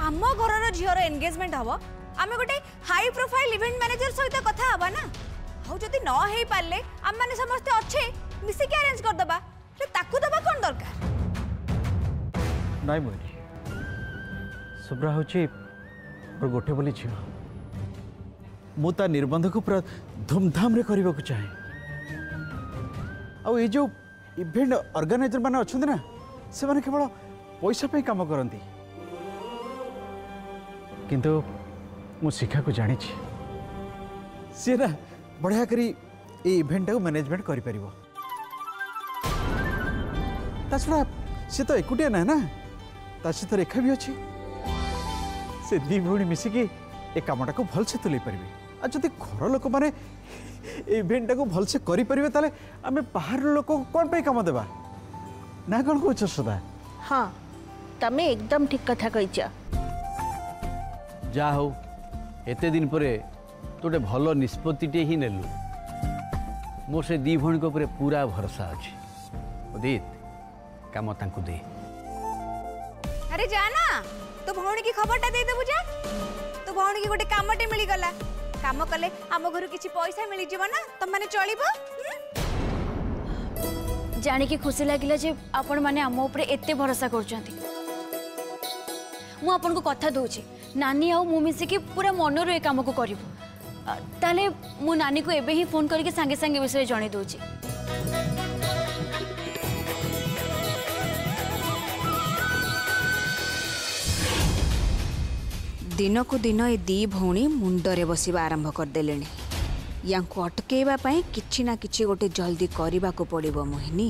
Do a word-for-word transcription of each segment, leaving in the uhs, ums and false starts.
आम घर झीर एंगेजमेंट हम आम गोटे हाई प्रोफाइल इवेंट मैनेजर सहित कथा हवा ना आउ जदि न हो पारे आम मैंने समस्ते अच्छे मिसिक अरेंज कर दबा ताकू दबा कौन दरकार नाई मोहिनी शुभ्रा हूँ गोटे बोली झी मु ता निर्बंध को पूरा धूमधाम रे करने को चाहे आ जो इवेंट ऑर्गेनाइजर माने अच्छे ना से माने केवल पैसा पे काम करती किंतु मु शिखा को जानी सी ना बढ़िया करी ये इवेंट को मैनेजमेंट करि परिबो ता छड़ा से तो एकुटिया ना ना ता से तो रेखा भी अच्छी से दी भौणी मिसिकी ए कामटा को भल से तुले परिबे आ जदि घर लोक माने इवेंट को भल से करि परिबे ताले आमे बाहर लोक को कोन पे काम देबा ना कोन को सदा हाँ तमे एकदम ठीक कथा कहिछ जा हो एते दिन परे तोटे भल निष्पत्ति ही नेलु मोर से दी भौणी को पूरा भरोसा अच्छे उदित काम तांकु दे अरे जाना तो भौणी की खबरटा दे देबु जा तो भौणी की गोटे कामटे मिली गला काम कले आम घर किछि पैसा मिली जीव ना तुम माने चलिबो जानी की खुशी लागिला जे आपण माने आम ऊपर एते भरोसा करछंती मु आपन को कथा दोछि नानी आउ मु मिसे की पूरा मनरो ए काम को करिवो ताले मु नानी को एबे ही फोन करके संगे संगे विषय जणे दोछि दिन को दिन ए दी भौणी मुंडरे बसिबा आरंभ कर देलेनी यांको अटकेबा पई किछि ना किछि गोटे जल्दी करिबा को पड़िबो मोहिनी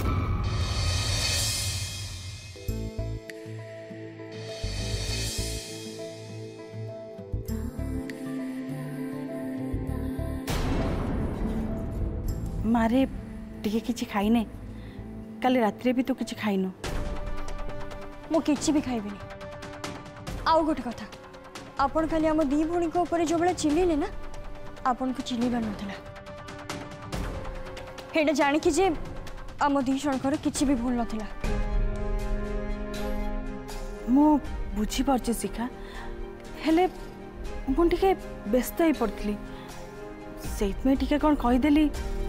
मारे टिके किछि खाइने काले रात्रि भी तो किछि खाइनो मु किछि भी खाइबिनी आउ गोटे कथा आपण खाली आम दी भौणी को ऊपर जो बेला चिल्लेले ना आपण को चिल्लीबार नथिला हेडा जानि कि जे आम दी जनकर किछि भी भूल नथिला मु बुझी परछे शिखा हेले मु टिके व्यस्त ही पड़थली सेत में टिके कोन कहि देली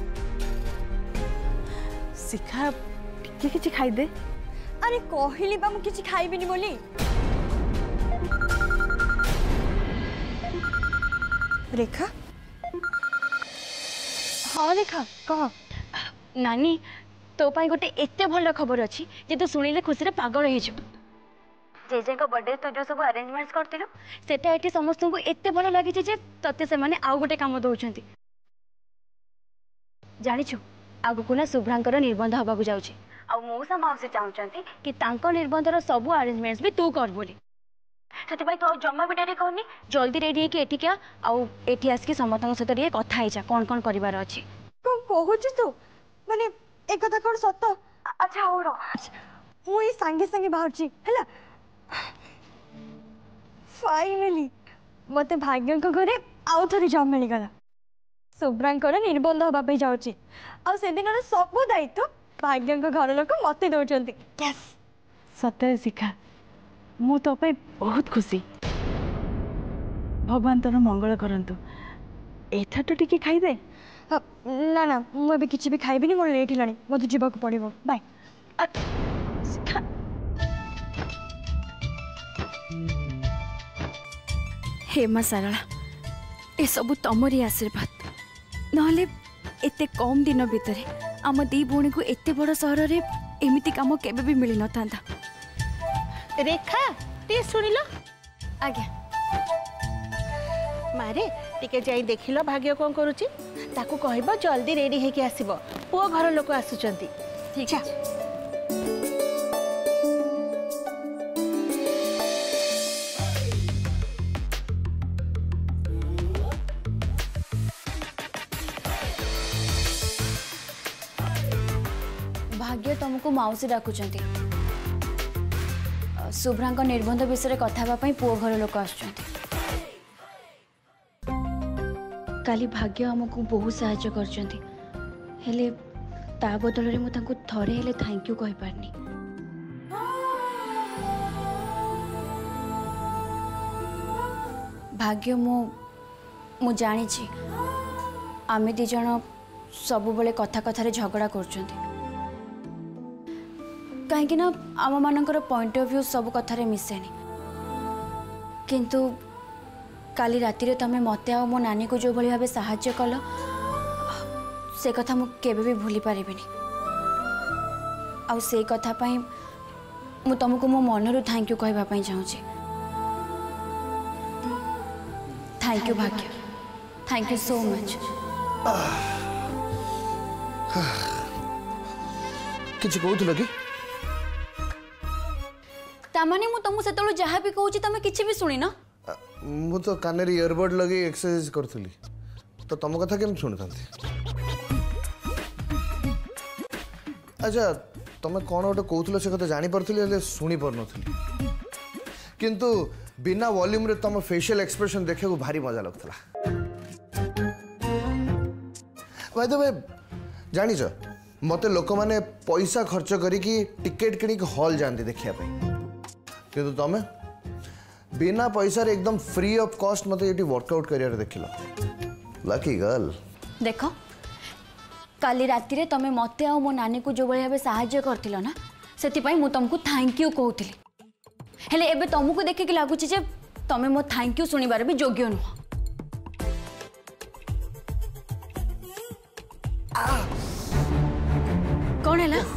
शिखा टिके किछि खाइ दे अरे कहली बा मु किछि खाइबिनी बोली रेखा हाँ रेखा कह नानी तो पाई गोटे एते भल खबर अछि जे तू सुनिले खुशी रे पागल हो जो जेजे को बर्थडे तो जो सब अरेंजमेंट्स करतिलो सेटा एठी समस्त को एते भल लागि जे तते से माने आउ गोटे काम दोउछंती जानि छु आगु को ना शुभ्रांकर निर्बंध हबा को जाउछि आ मौसा माउसी चाहुचंती कि तांको निर्बंधर सब अरेंजमेंट्स भी तू कर बोली से तो जमा भी डेरी कहनी जल्दी रेडी है कि एठी क्या आउ एठी आसकी समतंग सहित रे कथा आइजा कौन कौन करिवार अछि कोन कहूछ तू माने एक कथा कोन सत्य अच्छा हो रो मु ई संगे संगे बाहरची हैला फाइनली मते भाग्य को घरे आउ थरी जॉब मिल गला शुभ्रांकर निर्बंध हबा पे जाउची आ से दिन सब दायित्व भाग्य को घर लोक मते दोचंती यस सत्य शिखा मु तो पे बहुत खुशी भगवान तोर मंगल करंतु एथा तो टिके खाइ दे ना ना मु अबे किछि भी खाइबिनी मोर लेट हिलानी मते जीवा को पड़िबो बाय हे मां सरला ए सब तमरी आशीर्वाद नहले एते कम दिन भितरे आम दी भौणी को एते बड़ सहर रे एमिति काम केबे भी मिली न थांता रेखा टे सुनिल आज्ञा मारे टिके जाई देखिलो भाग्य कोन करूची ताकू कहबो जल्दी रेडी हे के आसीबो पो घर लोक आसुचंती ठीक है भाग्य तुमको माउसी डाकुचंती शुभ्रांक निर्बंध विषय कथा पुओ घर लोक आसुचंती काली भाग्य आमको बहुत साहाय्य करचंती हेले ता बदल रे मु तांको थरे हेले थैंक यू कहि पारनी भाग्य मु मु जानी आमे दी जन सब बेले कथा कथार झगड़ा कर कहीं ना आम मानकर पॉइंट ऑफ व्यू सब कथार मिसेनी किंतु काली राति रे तमे मते आ मो नानी को जो भली भाबे सहाय्य कल से कथा मु केबे भी भूली पारिबिनी आ से कथा पई मु तुमको मो मनरु थैंक यू कहबा पई चाहूँ थैंक यू भाग्य थैंक यू सो मच किछ कहउथलो कि तामाने मु तुमको सेतलो जहा भी कहूची तमे किछि भी सुनी ना मु तो कान रे ईयरबड लगे एक्सरसाइज करथली तो तुम कथा केम सुनथांती अच्छा तुम कौन गोटे कहूथलो से कथा जानि परथली ले सुनी पर नथली किंतु बिना वॉल्यूम रे तुम फेशियल एक्सप्रेशन देखे को भारी मजा लगथला बाय द वे जानि छ मते लोक माने पैसा खर्च करी की टिकट किनी के हॉल जानते देखिया पई किंतु तुम बिना पैसा रे एकदम फ्री ऑफ कॉस्ट मते एटी वर्कआउट करियर देखिलो लकी गर्ल देखो काली राति रे तमे मते आ मो नानी को जो भली भाबे सहाय्य करथिलो ना सेति पई मु तुमको थैंक यू कहउथिली हेले एबे तुमको देखे कि लागुची जे तमे मो थैंक यू सुनिबार भी योग्य नुह कौन है ला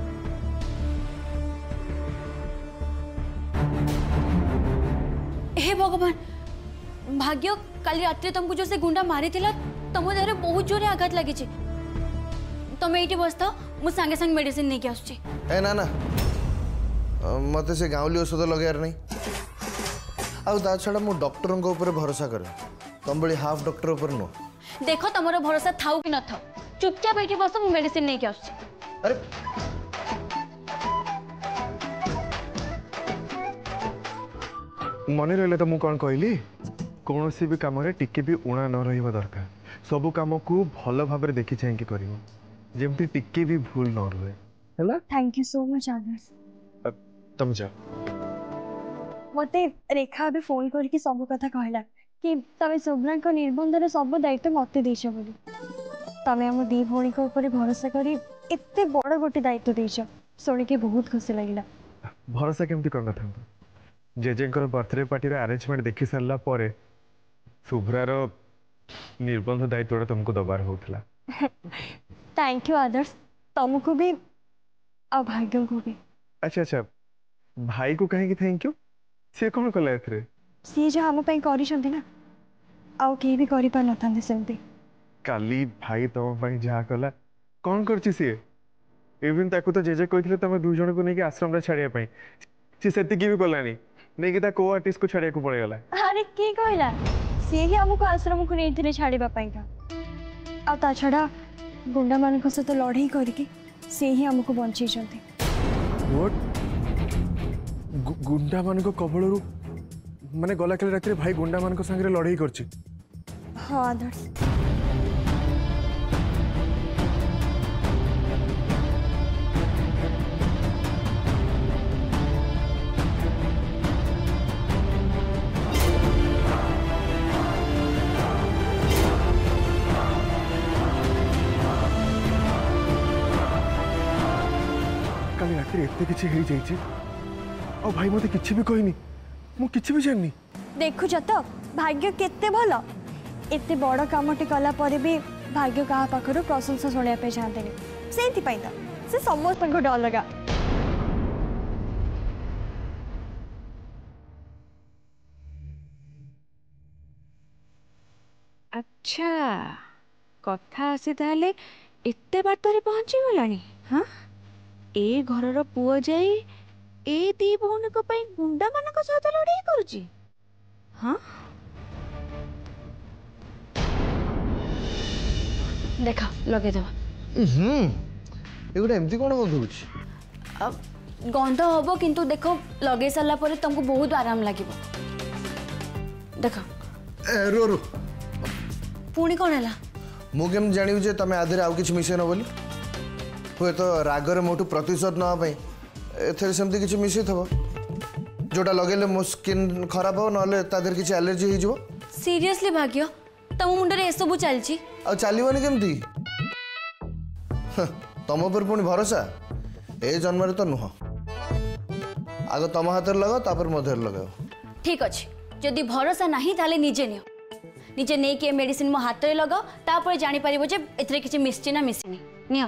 हे भगवान भाग्य काली रात्रि तुमको जो से गुंडा मारी थिला तुम देह बहुत जोरे आघात लगी तुम ये बस था मु सांगे सांगे मेडिसिन नहीं के आसुची ए ना ना मते से गाँवली औषध लगार नहीं आ छड़ा मु डॉक्टर ऊपर भरोसा करे तुम बड़ी हाफ डॉक्टर ऊपर नो देखो तुमरो भरोसा थाउ कि न थाउ चुपचाप बैठी बस मु मेडिसिन नहीं के आसुची अरे मन रहा तो मुझे कौन कहली कौन सी भी कम टिके भी उणा न रहा दरकार सबू कम को भल भाव देखी चाहिए कर जमती टिके भी भूल न रुए thank you so much Adarsh तुम जा मते रेखा अभी फोन करके सब कथा कहला कि तमे शुभ्रा को निबंधर सब दायित्व मते देछ बोली तमे हम दी भौणी को ऊपर भरोसा करी एते बड़ गोटे दायित्व देछ सुन के बहुत खुशी लगिला भरोसा केमती करना था जेजेंकर बर्थडे पार्टी अरेंजमेंट देखि सारा पर शुभ्रार निबंध दायित्व तुमको दबार होता थैंक यू आदर्श तुमको भी और भाग्य को भी अच्छा अच्छा भाई को कहीं थैंक यू सी कौन कला ए सी जो आम कर ना आउ के भी करि पार नथांते सेमती काली भाई तुम जहाँ कला कौन कर सी इवन ताकू तो जेजे कहते तुम दु जन को लेकिन आश्रम रे छाड़िया पई सी सेति भी कलानी नहीं कि ता को आर्टिस्ट को छाड़िया को पड़े गला अरे के कहला सी ही हमको आश्रम को नहीं छाड़िबा पई का आ ता छड़ा गुंडा मान को सहित लड़ाई करके से ही हमको बंची छथि व्हाट गुंडा मान को कबळरू माने गला काली रात भाई गुंडा मान को संगे लड़ाई करछि हां आदर्श काली रात एते किछि हेई जाई छी और भाई मते किछि भी कहनी मु किछि भी जाननी देखु तो भाग्य केते भलो एते बड़ कामटे कला पर भी भाग्य कहा पाखरु प्रशंसा सुनिया पे चाहते नहीं सेति पई त से समस्त को डर लगा अच्छा कथा आसी ताले एते बाटरे पहुंची गलानी हां ए घरर पुओ जाई ए दी भौणी को पई गुंडा मानक सहित लड़ाई करूची हां देखा लगे दबा हम्म एगुडा एमती कोन गंध होची गंध हबो किंतु देखो लगे साला परे तुमको बहुत आराम लागिबो देखो रो रो पुणी कोन हला मु केम जानिउ जे तमे आधरे आउ किछ मिसे न बोली हुए तो रागर मोटू प्रतिशोध न पई एथरे सेमती किछ मिसे थबो जोटा लगेले मो स्किन खराब हो ना ता देहर किसी एलर्जी हो सीरियसली भाग्य तम मुंडे ए सब चलची आ चलबनी केमती तुम पर पुणी भरोसा ए जन्म तो नुह आग तुम हाथ लगा तापर मो देहर लगाओ ठीक अच्छे जदि भरोसा नहीं ताले निजे नियो निजे नहीं कि मेडिसिन मो हाथ रे लगाओ तापर जानि परिबो जे एथरे किछि मिसछि ना मिसिनी नियो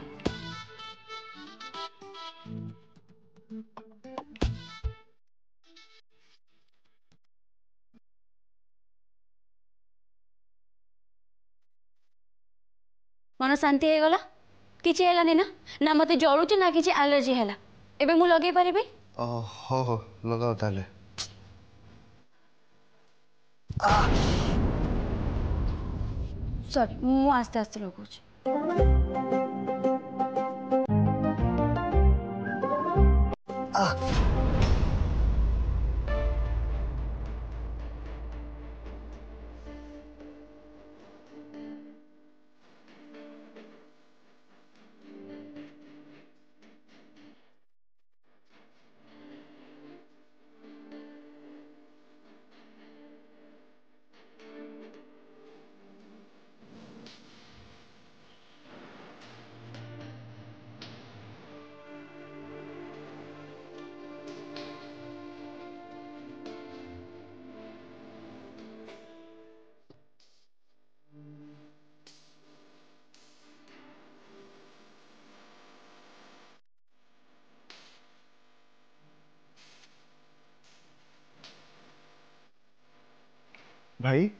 मन शांति है गला किछि हेलानी ना ना मते जळुछि ना किछि एलर्जी हैला एबे मु लगे परिबे हो हो लगाओ ताले सॉरी मु आस्ते आस्ते लगुछि भाई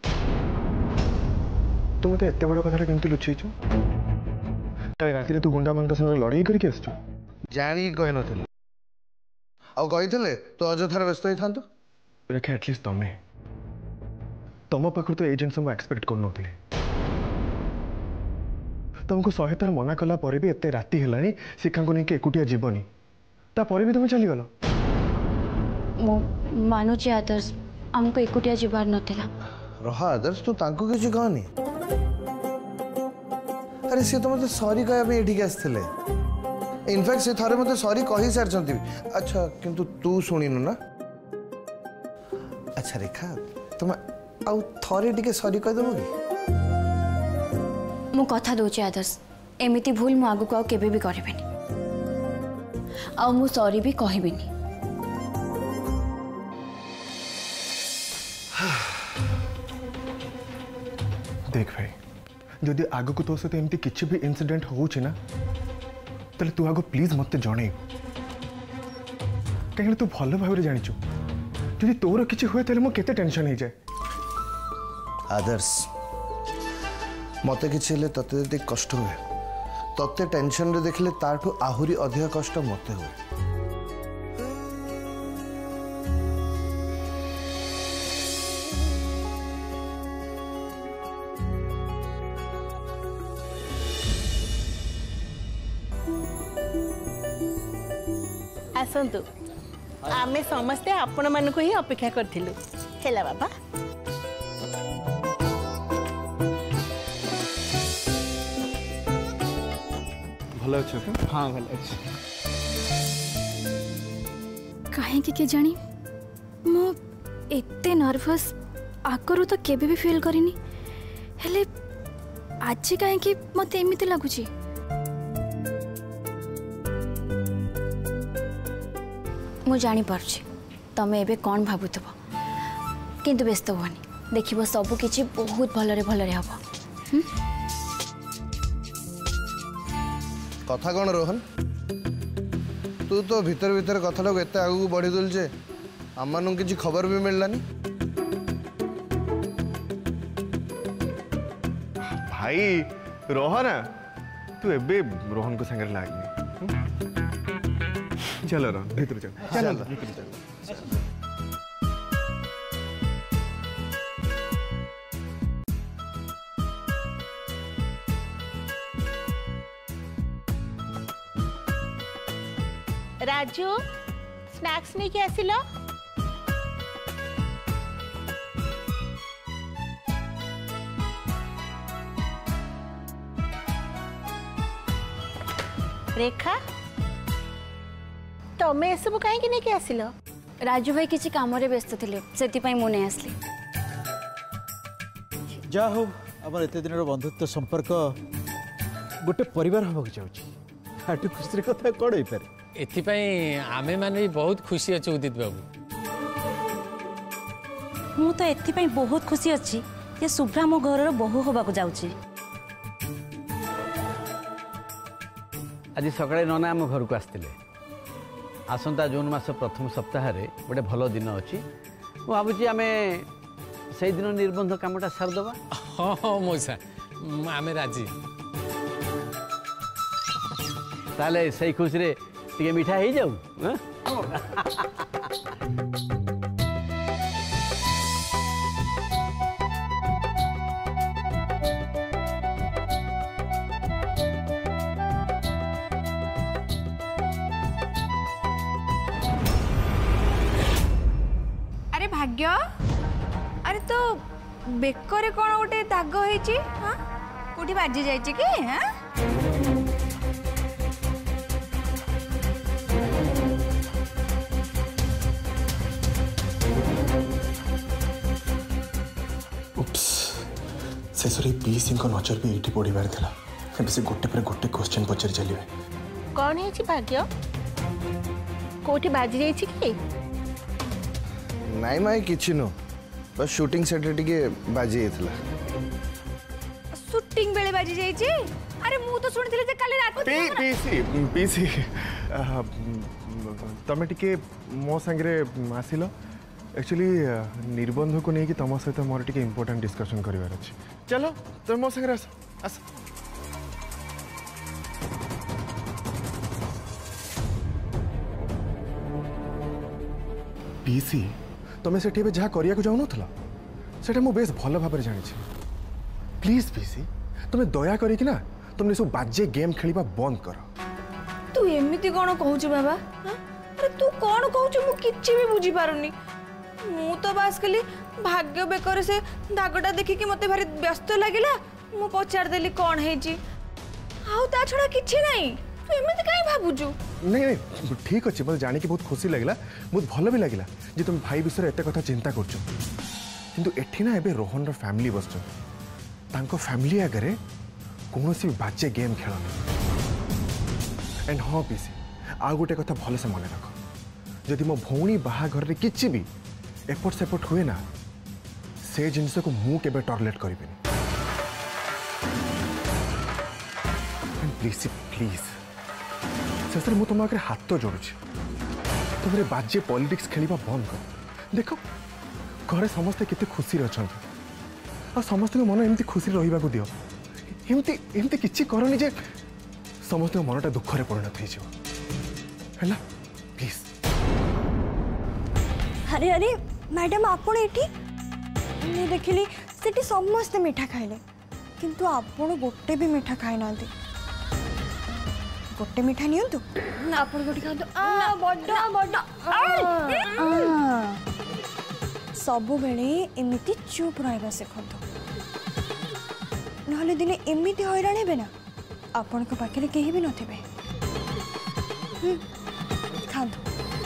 तू मत एत बड़ कथा केमती लुचेचु राति तू गुंडा मान संग लड़ाई करके आसचु जानी कहि नथिले आ कहिथिले तो अजथार व्यस्त होई थांतु रेखा एटलिस्ट तमे तुम पाखु तो ए जिनस मु एक्सपेक्ट कर नथिले तुमको सहे थर मना कला पर भी एते राति हेलानी शिखा को नहीं एकुटिया जीवनी ता पर भी तुम चली गलो मो मानुची आदर्श हमको एकुटिया जीवार नथिला रहा आदर्श तू तांको किछि कहनी अरे से तो मते सॉरी कहया पे एठी के आस्थिले इनफैक्ट से थारे मते सॉरी कहि सार चंती अच्छा किंतु तू सुनिनु ना अच्छा रेखा तुम आउ थरे टिके सॉरी कह देबो की मु कथा दोची आदर्श एमिति भूल मु आगु को आउ केबे भी करबेनी आउ मु सॉरी भी कहबिनी देख भाई जदि आग को तो सहित एमती किसी भी इंसिडेंट होउछि ना तले तू आगो प्लीज मत जणे कहीं तू भल भाव जानिचु जदि तोर किछि होय तले मो केते टेंशन हो जाए आदर्श मते किछि ले तते जदि कष्ट हुए तते टेंशन रे देखले ताठू आहुरी अधिक कष्ट मते हुए आसतु आमे समस्ते आपण मानक ही अपेक्षा करथिलु हेला बाबा भलो अच्छे हाँ भलो अच्छे कहीं के जानी मो एते नर्वस आगरू तो केबे भी फील करिनी हेले आज कहीं कि मते एमिति लागुची मु जानी पारछि तमे एबे कोन भाबुथबो किंतु व्यस्त होनी देखिबो सब किछि बहुत भलरे भलरे हबो कथा कौन रोहन तू तो भीतर भीतर कथा लोग एते आगु बढ़ी दल जे आम किसी खबर भी मिललानी भाई रह ना तू एबे रोहन को संगे लागनी चलो रो भीतर चल चल भीतर चल राजू स्नैक्स नहीं के आसिलो रेखा तमे सब कहीं नहीं के आसिलो राजू भाई किसी काम रे व्यस्त थिले सेति पई मु नै आसली जा हो आमर एते दिन बंधुत्व संपर्क गोटे परिवार होबा के जाउची आटू खुशी कथा कौन हो पारे एथिपाई आमे माने बहुत खुशी अच्छे उदित बाबू मु तो एथिपाई बहुत खुशी अच्छी जे शुभ्रा मो घर बहु होबा को जाउची आज सकाळे नना आम घर को आसते आसंता जून मास प्रथम सप्ताह गोटे भल दिन अच्छी भावुँ आम से दिन निबंध कमटा सारदे हाँ हाँ मौसा आमे राजी ताले से खुशी रे टिके मिठा हो जाऊ अरे भाग्य अरे तो बेकरे कौन गोटे दाग होइची हां कोठी बाजी जाइची कि हां शेषे पीसी नजर भी ये पड़ार था से गोटे पर गोटे क्वेश्चन पचारि चलिए कौन है भाग्य कोठी बाजी जाइए कि नाई माई किछि नो बस शूटिंग सेट रे टिके बाजी जाइतला शूटिंग बेले बाजी जाइची अरे मु तो सुनिथिले जे काली रात पी पीसी पीसी तमे टिके मो संगे आसिलो एक्चुअली निबंध को लेकिन तुम सहित मोर टिके इम्पोर्टेंट डिस्कशन करिवार अछि चलो तुम मो संगे आस आस पीसी तुम से जहाँ करिया को जाऊ नथला सेटा मु बेस भल भाव जानी प्लीज पीसी तुम दया करिक ना तुमने सब बाजे गेम खेलिबा बंद कर तू एमिति कोन कहूछ बाबा हां अरे तू कोन कहूछ मु किछि भी बुझी पारुनी मु तो बास कली भाग्य बेकर से दागटा देखि कि मते भारी व्यस्त लागिला मु पचार देली कोन हेची आउ ता छडा किछि नाही तू एमिति काई भाबुजु नहीं नहीं ठीक अच्छे मतलब जानी कि बहुत खुशी लगे बहुत भल भी लगे जे तुम भाई विषय एत कथा चिंता कर किंतु एठी ना एबे रोहन रो फैमिली बस तांको फैमिली आगे कौन भी बाजे गेम खेल एंड हाँ पीसी आ गोटे कथा भल से मन रख जदि मो भौणी बाहाघर रे किछि भी एपट सेपट हुए ना से जिनस को मु केबे टॉर्लेट करिबेनी प्लीज प्लीज शेषे मुझे तुम आगे हाथ तो जोड़ुची तुम बाजे पॉलिटिक्स खेलिबा बंद कर देख घरे समस्ते केते खुशी अच्छा आ समस्त मन एमती खुशी रहिबा को दियो एमती एमती किछि करनी जे समस्त मनटा दुख रे परिणत हो हैला प्लीज अरे अरे मैडम आपण एठी मैं देखिली सेठी समस्त मीठा खाइले किंतु आपण गोटे भी मीठा खाइ नांती गोटे मीठा नियंतु आपण गोटी खांतु आ बड्डा बड्डा सबु बेले एमिति चुप रहबा सिखंतु नहले दिने एमिति हैरान हेबे ना आपण को पाखरे केही भी नथिबे खांतु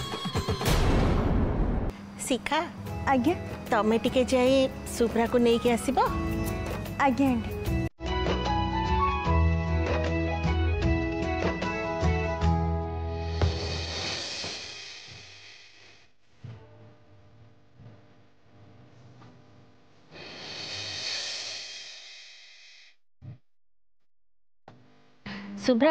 शिखा आज्ञा तमे टिके जाई सुभ्रा को नेकी आसीबो आज्ञा आंटी शुभ्रा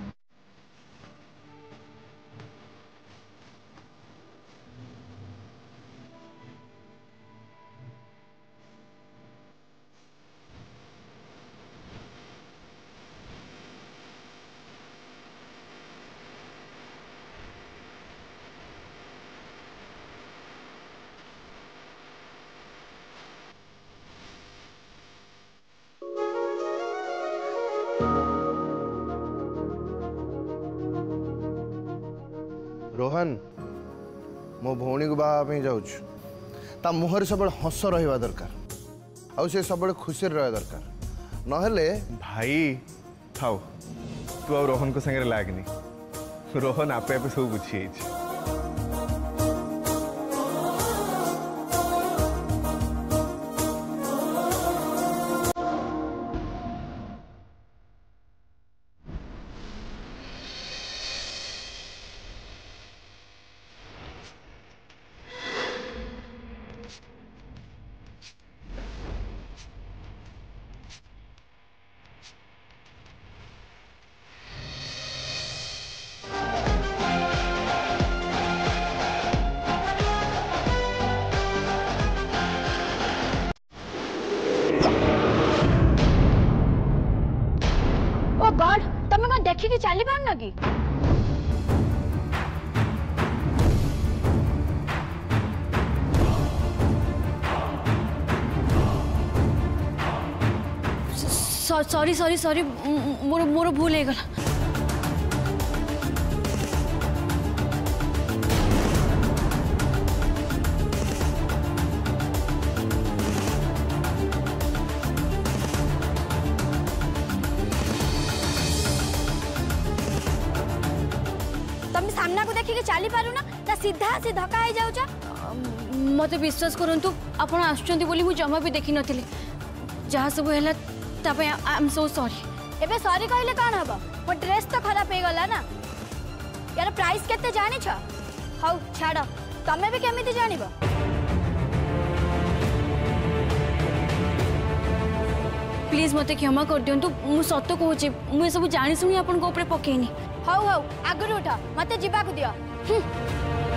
रोहन मो भौणी को बाहा जाऊँ ता मुहर सब हस रहा दरकार आउ से सब खुशी रहा दरकार नहले भाई थाओ तू आ रोहन को संगे लागनी रोहन आपे आपे सब बुझी चली पार कि सॉरी सॉरी सॉरी मोर मोर भूल हो गला तुम सामना को देखिए चली पारू ना ना सीधा सी धक्का हो जाउचा मत विश्वास करंतु आपण आछुंती बोली मु जमा भी देखि नथिले जहा सब हैला तापे आई एम सो सॉरी एबे सॉरी कहले कान हबो मो ड्रेस तो खराब हो गला ना यार प्राइस केते जानि छ हौ छाड़ तमे भी केमिति जानिबो प्लीज मते क्षमा कर दियंतु मु सत्य कहूची मु सब जानि सुनी आपन को ऊपर पकेनी हौ हौ आगु उठ मते जिबा को दियो